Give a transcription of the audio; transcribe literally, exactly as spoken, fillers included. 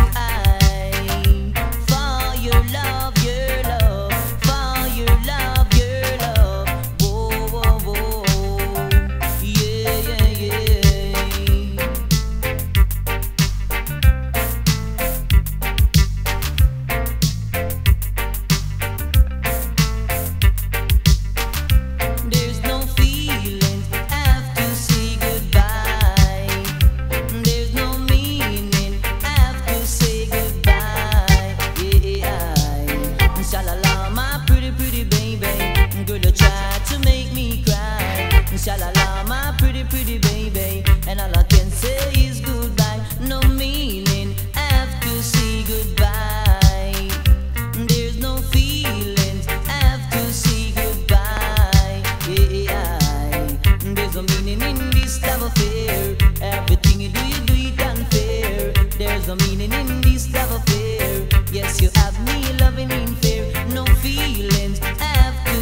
I for your love, your love, for your love, your love. Whoa, whoa, whoa. Yeah, yeah, yeah. There's no feelings after say goodbye. There's no meaning after say goodbye. Yeah, sha-la-la, my pretty, pretty baby. Girl, you try to make me cry. Sha-la-la, my pretty, pretty baby. And all I can say is goodbye. No meaning after say goodbye. There's no feelings after say goodbye. Yeah, there's no meaning in this love affair. Everything you do, you do it unfair. There's no meaning in this love affair. Yes, you have me loving in fear. No feelings after